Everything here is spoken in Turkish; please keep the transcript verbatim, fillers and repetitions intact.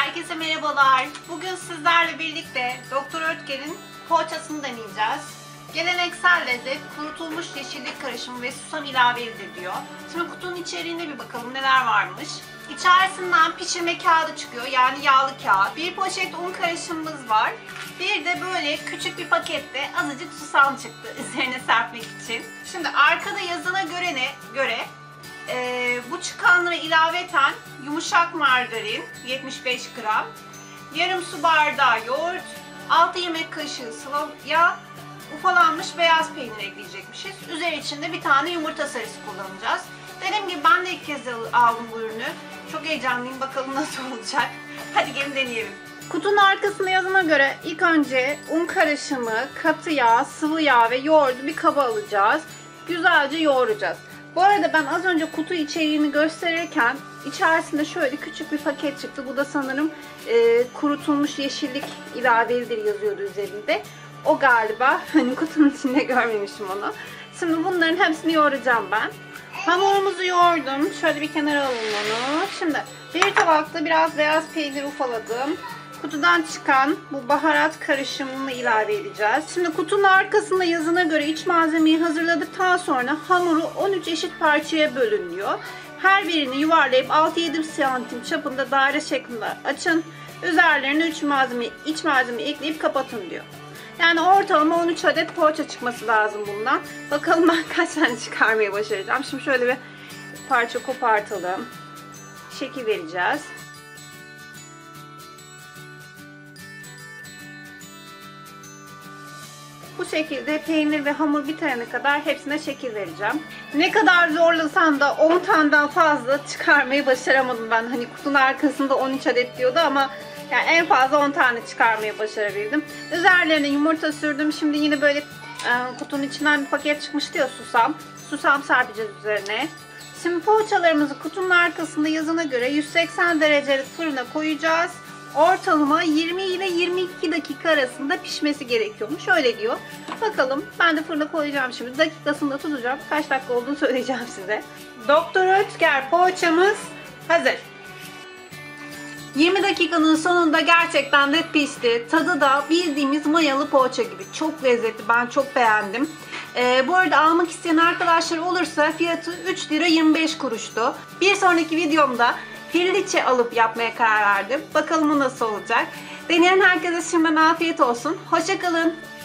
Herkese merhabalar. Bugün sizlerle birlikte Doktor Oetker'in poğaçasını deneyeceğiz. Geleneksel lezzet kurutulmuş yeşillik karışımı ve susam ilavelidir diyor. Şimdi kutunun içeriğine bir bakalım neler varmış. İçerisinden pişirme kağıdı çıkıyor, yani yağlı kağıt. Bir poşet un karışımımız var. Bir de böyle küçük bir pakette azıcık susam çıktı üzerine serpmek için. Şimdi arkada yazına göre ne göre Ee, bu çıkanlara ilaveten yumuşak margarin yetmiş beş gram, yarım su bardağı yoğurt, altı yemek kaşığı sıvı yağ, ufalanmış beyaz peynir ekleyecekmişiz. Üzeri için de bir tane yumurta sarısı kullanacağız. Dediğim gibi ben de ilk kez aldım bu ürünü. Çok heyecanlıyım, bakalım nasıl olacak. Hadi gelin deneyelim. Kutunun arkasında yazına göre ilk önce un karışımı, katı yağ, sıvı yağ ve yoğurdu bir kaba alacağız. Güzelce yoğuracağız. Bu arada ben az önce kutu içeriğini gösterirken içerisinde şöyle küçük bir paket çıktı. Bu da sanırım e, kurutulmuş yeşillik ilavelidir yazıyordu üzerinde. O galiba. Hani kutunun içinde görmemişim onu. Şimdi bunların hepsini yoğuracağım ben. Hamurumuzu yoğurdum. Şöyle bir kenara alalım onu. Şimdi bir tabakta biraz beyaz peynir ufaladım. Kutudan çıkan bu baharat karışımını ilave edeceğiz. Şimdi kutunun arkasında yazına göre iç malzemeyi hazırladıktan sonra hamuru on üç eşit parçaya bölün diyor. Her birini yuvarlayıp altı yedi santim çapında daire şeklinde açın. Üzerlerine üç malzeme, iç malzeme ekleyip kapatın diyor. Yani ortalama on üç adet poğaça çıkması lazım bundan. Bakalım ben kaç tane çıkarmayı başaracağım. Şimdi şöyle bir parça kopartalım. Şekil vereceğiz. Bu şekilde peynir ve hamur bitene kadar hepsine şekil vereceğim. Ne kadar zorlasam da on taneden fazla çıkarmayı başaramadım ben. Hani kutunun arkasında on üç adet diyordu ama yani en fazla on tane çıkarmayı başarabildim. Üzerlerine yumurta sürdüm. Şimdi yine böyle e, kutunun içinden bir paket çıkmıştı ya, susam. Susam serpeceğiz üzerine. Şimdi poğaçalarımızı kutunun arkasında yazına göre yüz seksen derecelik fırına koyacağız. Ortalama yirmi ile yirmi iki dakika arasında pişmesi gerekiyormuş. Öyle diyor. Bakalım, ben de fırına koyacağım şimdi. Dakikasını da tutacağım. Kaç dakika olduğunu söyleyeceğim size. Doktor Oetker poğaçamız hazır. yirmi dakikanın sonunda gerçekten de pişti. Tadı da bildiğimiz mayalı poğaça gibi. Çok lezzetli. Ben çok beğendim. Ee, bu arada almak isteyen arkadaşlar olursa fiyatı üç lira yirmi beş kuruştu. Bir sonraki videomda Pilliçe alıp yapmaya karar verdim. Bakalım o nasıl olacak. Deneyen herkese şimdiden afiyet olsun. Hoşça kalın.